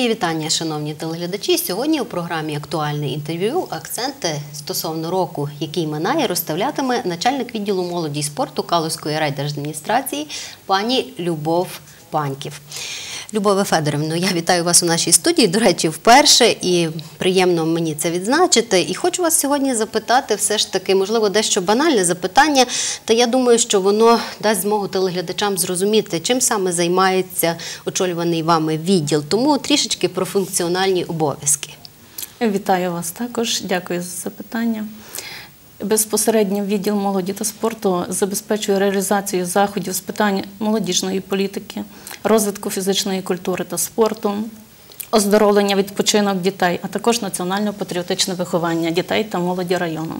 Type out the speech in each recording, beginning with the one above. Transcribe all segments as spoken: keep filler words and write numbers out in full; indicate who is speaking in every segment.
Speaker 1: Мої вітання, шановні телеглядачі. Сьогодні у програмі «Актуальне інтерв'ю» акценти стосовно року, який минає, розставлятиме начальник відділу молоді і спорту Калузької райдержадміністрації пані Любов Паньків. Любове Федорівно, я вітаю вас у нашій студії, до речі, вперше, і приємно мені це відзначити. І хочу вас сьогодні запитати все ж таки, можливо, дещо банальне запитання, та я думаю, що воно дасть змогу телеглядачам зрозуміти, чим саме займається очолюваний вами відділ. Тому трішечки про функціональні обов'язки.
Speaker 2: Вітаю вас також, дякую за запитання. Безпосередньо відділ молоді та спорту забезпечує реалізацію заходів з питань молодіжної політики, розвитку фізичної культури та спорту, оздоровлення, відпочинок дітей, а також національно-патріотичне виховання дітей та молоді району.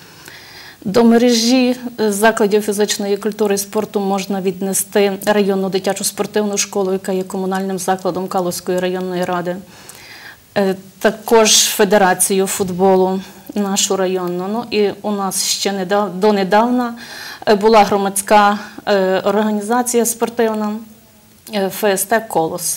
Speaker 2: До мережі закладів фізичної культури і спорту можна віднести районну дитячу спортивну школу, яка є комунальним закладом Калузької районної ради, також Федерацію футболу нашу районну. Ну і у нас ще недав, донедавна була громадська організація спортивна Ф С Т «Колос».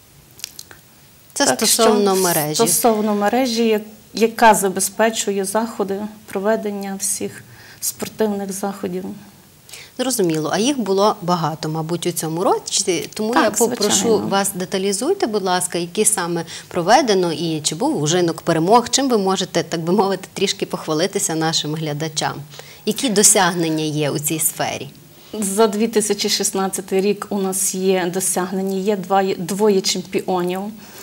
Speaker 1: Це так, стосовно мережі.
Speaker 2: Стосовно мережі, яка забезпечує заходи, проведення всіх спортивних заходів.
Speaker 1: Зрозуміло. А їх було багато, мабуть, у цьому році. Тому так, я попрошу звичайно. вас, деталізуйте, будь ласка, які саме проведено і чи був ужинок перемог, чим ви можете, так би мовити, трішки похвалитися нашим глядачам. Які досягнення є у цій сфері?
Speaker 2: За дві тисячі шістнадцятий рік у нас є досягнення, є двоє, двоє чемпіонів.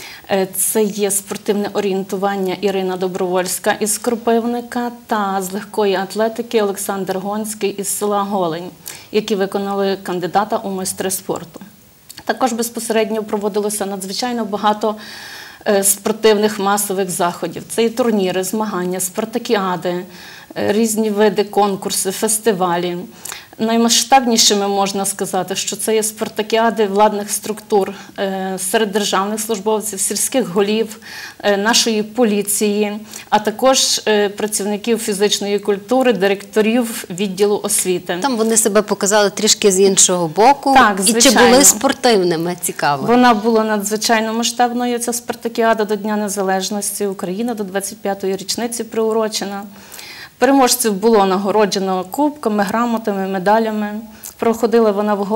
Speaker 2: Це є спортивне орієнтування Ірина Добровольська із Кропивника та з легкої атлетики Олександр Гонський із села Голень, які виконали кандидата у майстри спорту. Також безпосередньо проводилося надзвичайно багато спортивних масових заходів. Це і турніри, змагання, спартакіади, різні види, конкурси, фестивалі. Наймасштабнішими можна сказати, що це є спартакіади владних структур серед державних службовців, сільських голів, нашої поліції, а також працівників фізичної культури, директорів відділу освіти.
Speaker 1: Там вони себе показали трішки з іншого боку.
Speaker 2: Так,
Speaker 1: і чи були спортивними? Цікаво.
Speaker 2: Вона була надзвичайно масштабною, ця спартакіада, до Дня Незалежності України, до двадцять п'ятої річниці приурочена. Переможців було нагороджено кубками, грамотами, медалями. Проходила вона в,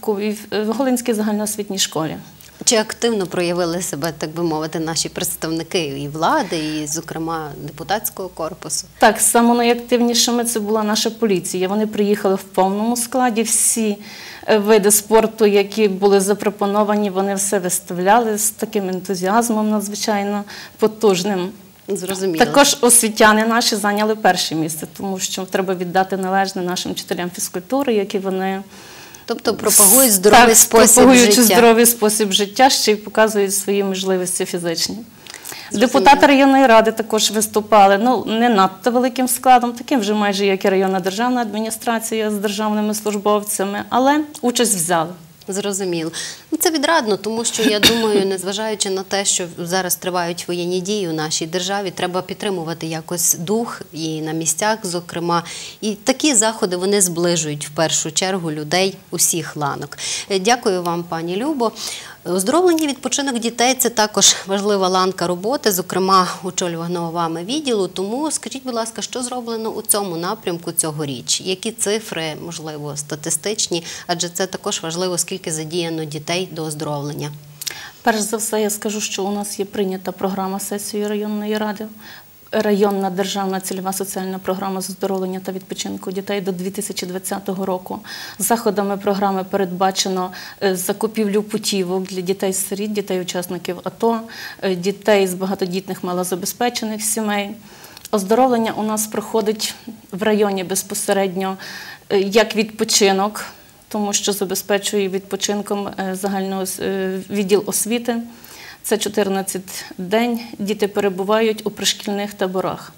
Speaker 2: в Голинській загальноосвітній школі.
Speaker 1: Чи активно проявили себе, так би мовити, наші представники і влади, і, зокрема, депутатського корпусу?
Speaker 2: Так, саме найактивнішими це була наша поліція. Вони приїхали в повному складі, всі види спорту, які були запропоновані, вони все виставляли з таким ентузіазмом надзвичайно потужним.
Speaker 1: Зрозуміло.
Speaker 2: Також освітяни наші зайняли перше місце, тому що треба віддати належне нашим вчителям фізкультури, які вони...
Speaker 1: Тобто пропагують здоровий
Speaker 2: так,
Speaker 1: спосіб
Speaker 2: пропагуючи
Speaker 1: життя.
Speaker 2: здоровий спосіб життя, ще й показують свої можливості фізичні. Зрозуміло. Депутати районної ради також виступали, ну, не надто великим складом, таким вже майже, як і районна державна адміністрація з державними службовцями, але участь взяли.
Speaker 1: Зрозуміло. Це відрадно, тому що, я думаю, незважаючи на те, що зараз тривають воєнні дії у нашій державі, треба підтримувати якось дух і на місцях, зокрема. І такі заходи, вони зближують в першу чергу людей усіх ланок. Дякую вам, пані Любо. Оздоровлення, відпочинок дітей – це також важлива ланка роботи, зокрема, очолюваного вами відділу. Тому скажіть, будь ласка, що зроблено у цьому напрямку цьогоріч? Які цифри, можливо, статистичні? Адже це також важливо, скільки задіяно дітей до оздоровлення.
Speaker 2: Перш за все, я скажу, що у нас є прийнята програма сесії районної ради. Районна державна цільова соціальна програма з оздоровлення та відпочинку дітей до дві тисячі двадцятого року. Заходами програми передбачено закупівлю путівок для дітей-сиріт, дітей-учасників АТО, дітей з багатодітних малозабезпечених сімей. Оздоровлення у нас проходить в районі безпосередньо як відпочинок, тому що забезпечує відпочинком загального відділ освіти. Це чотирнадцять день діти перебувають у пришкільних таборах.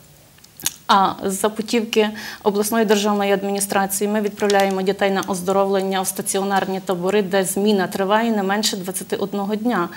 Speaker 2: А за путівки обласної державної адміністрації ми відправляємо дітей на оздоровлення в стаціонарні табори, де зміна триває не менше двадцяти одного дня.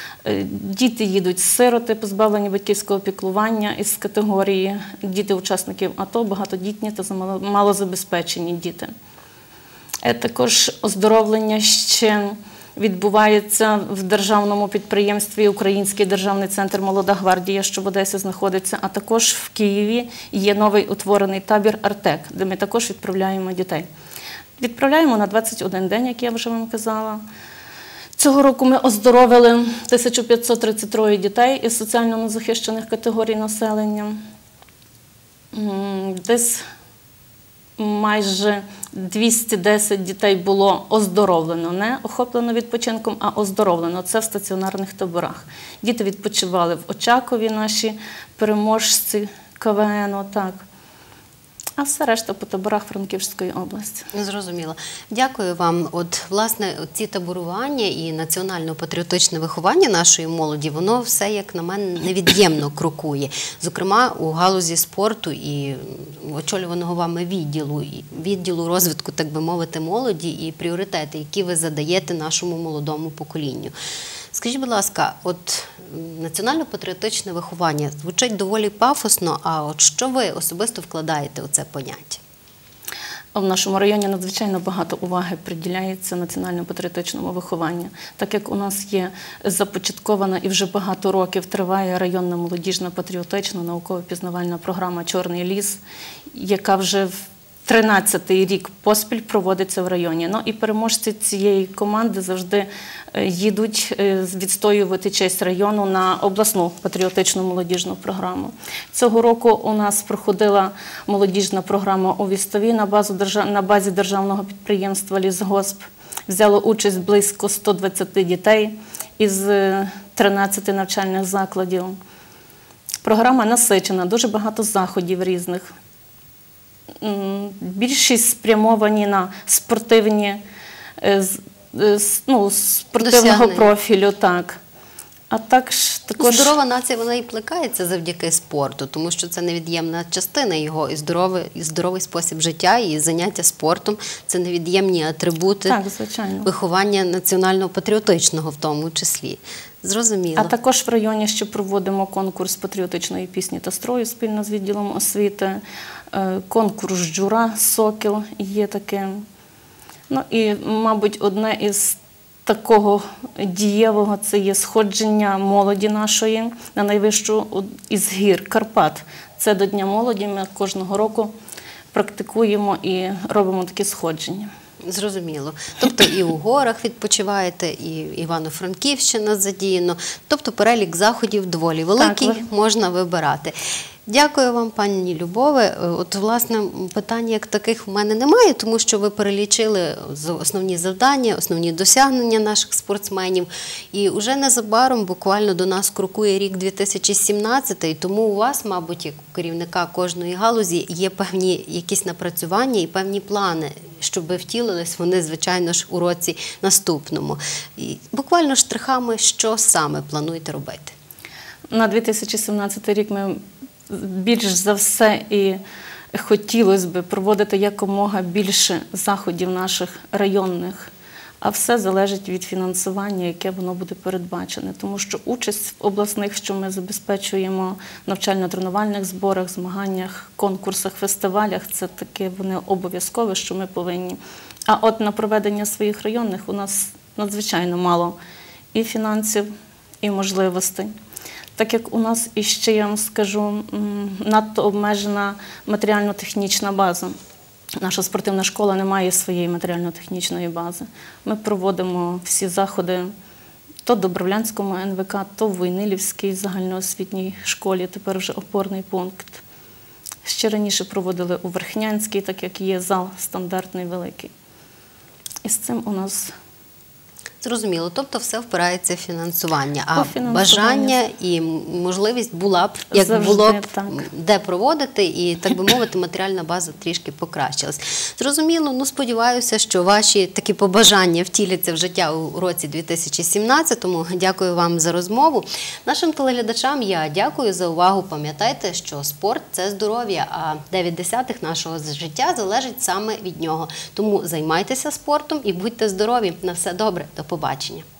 Speaker 2: Діти їдуть сироти, позбавлені батьківського піклування із категорії діти-учасників АТО, багатодітні та малозабезпечені діти. Також оздоровлення ще відбувається в державному підприємстві Український державний центр «Молода гвардія», що в Одесі знаходиться, а також в Києві є новий утворений табір «Артек», де ми також відправляємо дітей. Відправляємо на двадцять один день, як я вже вам казала. Цього року ми оздоровили тисячу п'ятсот тридцять троє дітей із соціально незахищених категорій населення. Десь майже двісті десять дітей було оздоровлено, не охоплено відпочинком, а оздоровлено. Це в стаціонарних таборах. Діти відпочивали в Очакові, наші переможці ка ве ену, так. А все решта по таборах Франківської області.
Speaker 1: Зрозуміло. Дякую вам. От, власне, ці таборування і національно-патріотичне виховання нашої молоді, воно все, як на мене, невід'ємно крокує. Зокрема, у галузі спорту і очолюваного вами відділу, відділу розвитку, так би мовити, молоді і пріоритети, які ви задаєте нашому молодому поколінню. Скажіть, будь ласка, от національно-патріотичне виховання звучить доволі пафосно, а от що ви особисто вкладаєте у це поняття?
Speaker 2: В нашому районі надзвичайно багато уваги приділяється національно-патріотичному вихованню. Так як у нас є започаткована і вже багато років триває районна молодіжна патріотична науково-пізнавальна програма «Чорний ліс», яка вже в тринадцятий рік поспіль проводиться в районі. Ну і переможці цієї команди завжди їдуть відстоювати честь району на обласну патріотичну молодіжну програму. Цього року у нас проходила молодіжна програма у Вістові на, базу, на базі державного підприємства «Лісгосп». Взяло участь близько ста двадцяти дітей із тринадцяти навчальних закладів. Програма насичена, дуже багато заходів різних. Більшість спрямовані на спортивні, ну, спортивного профілю, так. А так ж, також...
Speaker 1: Здорова нація, вона і плекається завдяки спорту, тому що це невід'ємна частина його, і здоровий, і здоровий спосіб життя, і заняття спортом – це невід'ємні атрибути
Speaker 2: так, звичайно.
Speaker 1: Виховання національно-патріотичного в тому числі. Зрозуміло.
Speaker 2: А також в районі ще проводимо конкурс патріотичної пісні та строю спільно з відділом освіти, конкурс «Джура», «Сокіл» є таким. Ну і, мабуть, одне із такого дієвого – це є сходження молоді нашої на найвищу із гір Карпат. Це до Дня молоді, ми кожного року практикуємо і робимо такі сходження.
Speaker 1: Зрозуміло. Тобто і у горах відпочиваєте, і Івано-Франківщина задіяно. Тобто перелік заходів доволі великий, так, можна вибирати. Дякую вам, пані Любове. От, власне, питань як таких в мене немає, тому що ви перелічили основні завдання, основні досягнення наших спортсменів. І вже незабаром буквально до нас крокує рік дві тисячі сімнадцятий, тому у вас, мабуть, як у керівника кожної галузі, є певні якісь напрацювання і певні плани, щоб втілились вони, звичайно ж, у році наступному. І буквально штрихами, що саме плануєте робити?
Speaker 2: На дві тисячі сімнадцятий рік ми більш за все і хотілося б проводити якомога більше заходів наших районних, а все залежить від фінансування, яке воно буде передбачене. Тому що участь в обласних, що ми забезпечуємо навчально-тренувальних зборах, змаганнях, конкурсах, фестивалях, це таке вони обов'язкове, що ми повинні. А от на проведення своїх районних у нас надзвичайно мало і фінансів, і можливостей. Так як у нас іще, я вам скажу, надто обмежена матеріально-технічна база. Наша спортивна школа не має своєї матеріально-технічної бази. Ми проводимо всі заходи то в Добровлянському ен ве ка, то в Войнилівській загальноосвітній школі, тепер вже опорний пункт. Ще раніше проводили у Верхнянській, так як є зал стандартний великий. І з цим у нас...
Speaker 1: Зрозуміло, тобто все впирається в фінансування, а бажання і можливість була б, як
Speaker 2: завжди,
Speaker 1: було б,
Speaker 2: так,
Speaker 1: де проводити, і, так би мовити, матеріальна база трішки покращилась. Зрозуміло, ну сподіваюся, що ваші такі побажання втіляться в життя у році дві тисячі сімнадцятому. Дякую вам за розмову. Нашим телеглядачам я дякую за увагу. Пам'ятайте, що спорт – це здоров'я, а дев'ять десятих нашого життя залежить саме від нього. Тому займайтеся спортом і будьте здорові. На все добре. До побачення.